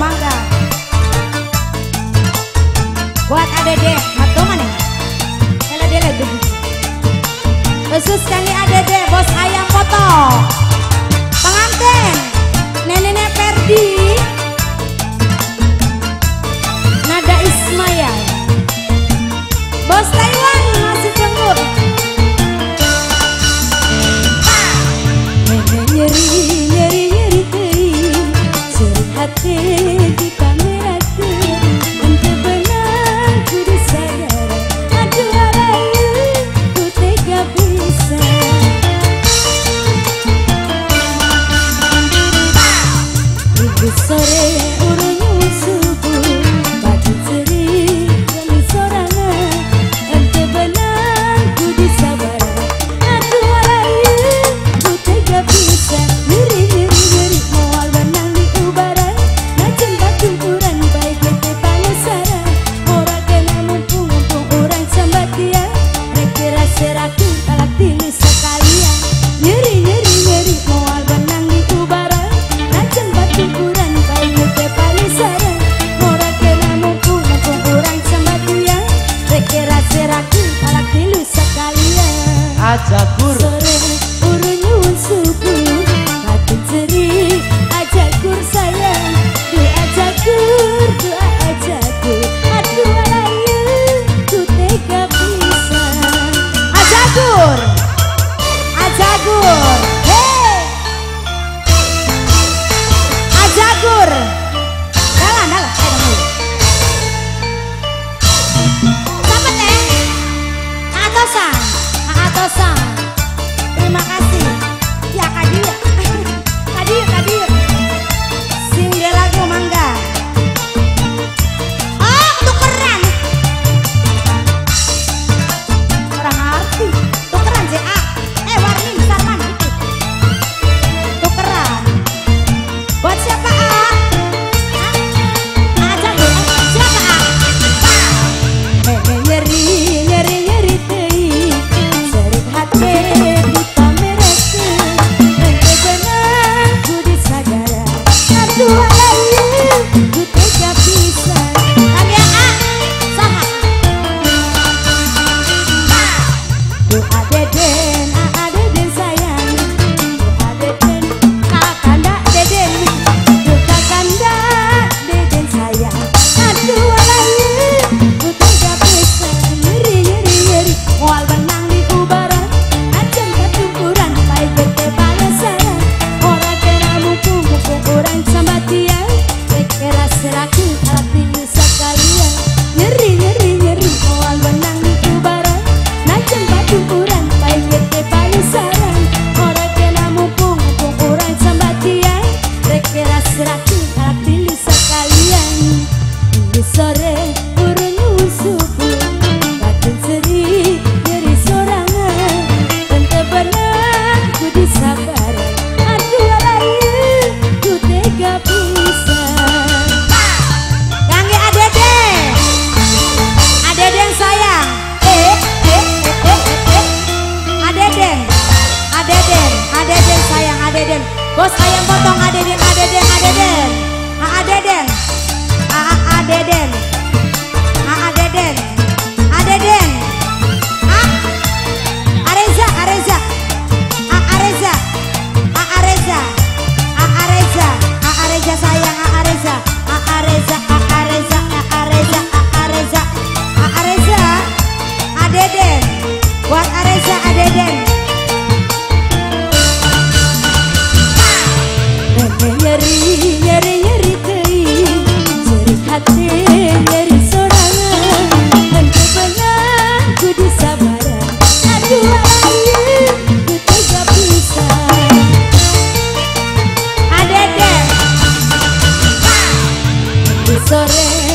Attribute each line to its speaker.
Speaker 1: mangga. Buat adede, matu mana? Kalau dia lagi. Khusus kali adede, bos ayam foto. Pengantin, nenek Ferdi, Nada Ismail, bos Taiwan masih jenggur. Nenek nyeri seri hati di kamera tuh, untuk benar ku disadar. Aduh harayu ku tega bisa. Ibu sore urunyu subuh, baju seri kali sorangan, untuk benar ku disabar. Aduh harayu ku tega bisa. Nyeri mual benang di ubaran, najan baturan baik bete panesaran. Ora kena mumpung orang sambat dia, rekira seraku kalak tilu sekalian. Nyeri mual benang di ubaran, najan baturan baik bete panesaran. Ora kena mumpung orang sambat dia, rekira seraku kalak tilu sekalian.
Speaker 2: Ajakur
Speaker 1: Sore urunyu subuh, batin seri ajakur sayang. Doa ajakur, aduh harayu ku tega bisa. Ajakur, hey, ajakur. Dalam, Sampai teh, Atosan. Terima kasih. Ya Kadir. Singgih lagu mangga. Oh, tukeran. Orang arti. Tukeran CA. Warni Sarman gitu. Tukeran. Buat siapa A? Ajak siapa A? Nyeri teuing. Serik hati di kamera teu, ente bener ku disadara. Aduh harayu ku tega pisan. Tanya A, saha? Doa deden, deden sayang. Doa deden, kakanda deden. Doa kakanda deden sayang. Aduh harayu ku tega pisan. Nyeri mual benang di ubaran, najan baturan baik bete panesaran. Ora kena mumpung orang sambat dia, rekira seraku kalak tilu sekalian. Nyeri mual benang di ubaran, najan baturan baik bete panesaran. Ora kena mumpung orang sambat dia, rekira seraku kalak tilu sekalian. Di sore urunyu subuh, batin seri nyeri sorangan, ente bener ku disabar. Aduh harayu ku tega pisan. Kangge adeden sayang. Adeden sayang, adeden. Bos ayam potong adeden. Adeden. Areza sayang, Areza. Adeden. Buat Areza adeden. Nyeri teuing. Serik hati nyeri sorangan, ente bener ku disabaran. Aduh harayu ku tega pisan. Adeden. Di sore